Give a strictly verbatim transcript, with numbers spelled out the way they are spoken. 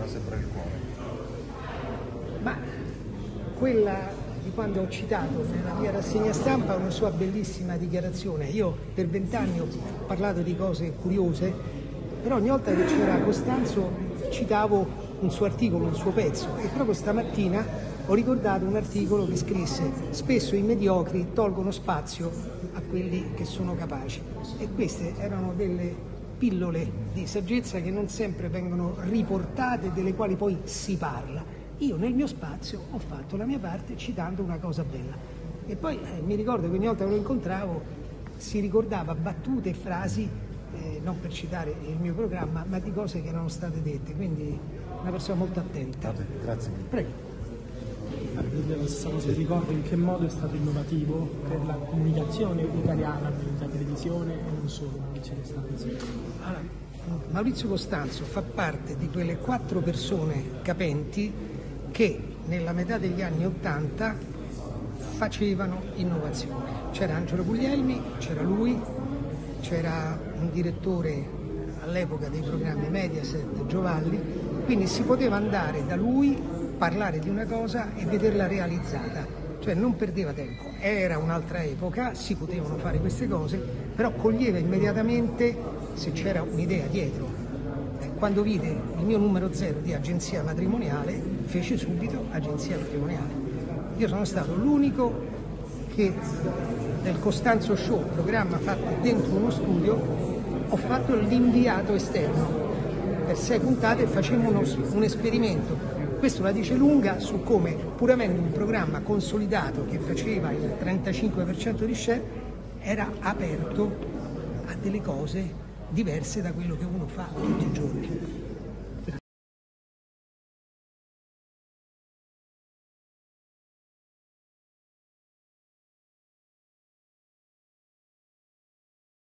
sempre nel cuore? Ma quella di quando ho citato nella mia rassegna stampa una sua bellissima dichiarazione. Io per vent'anni ho parlato di cose curiose, però ogni volta che c'era Costanzo citavo un suo articolo, un suo pezzo, e proprio stamattina ho ricordato un articolo che scrisse: spesso i mediocri tolgono spazio a quelli che sono capaci. E queste erano delle pillole di saggezza che non sempre vengono riportate, delle quali poi si parla. Io nel mio spazio ho fatto la mia parte citando una cosa bella. E poi eh, mi ricordo che ogni volta che lo incontravo si ricordava battute e frasi, eh, non per citare il mio programma, ma di cose che erano state dette, quindi una persona molto attenta. Grazie. Prego. La stessa cosa, ti ricordo in che modo è stato innovativo per la comunicazione italiana, per la televisione e non solo, Maurizio Costanzo? Allora, Maurizio Costanzo fa parte di quelle quattro persone capenti che nella metà degli anni Ottanta facevano innovazione. C'era Angelo Guglielmi, c'era lui, c'era un direttore all'epoca dei programmi Mediaset, Giovalli, quindi si poteva andare da lui, parlare di una cosa e vederla realizzata, cioè non perdeva tempo. Era un'altra epoca, si potevano fare queste cose, però coglieva immediatamente se c'era un'idea dietro. Quando vide il mio numero zero di agenzia matrimoniale, fece subito agenzia matrimoniale. Io sono stato l'unico che del Costanzo Show, programma fatto dentro uno studio, ho fatto l'inviato esterno. Per sei puntate facemmo uno, un esperimento. Questo la dice lunga su come, pur avendo un programma consolidato che faceva il trentacinque per cento di share, era aperto a delle cose diverse da quello che uno fa tutti i giorni.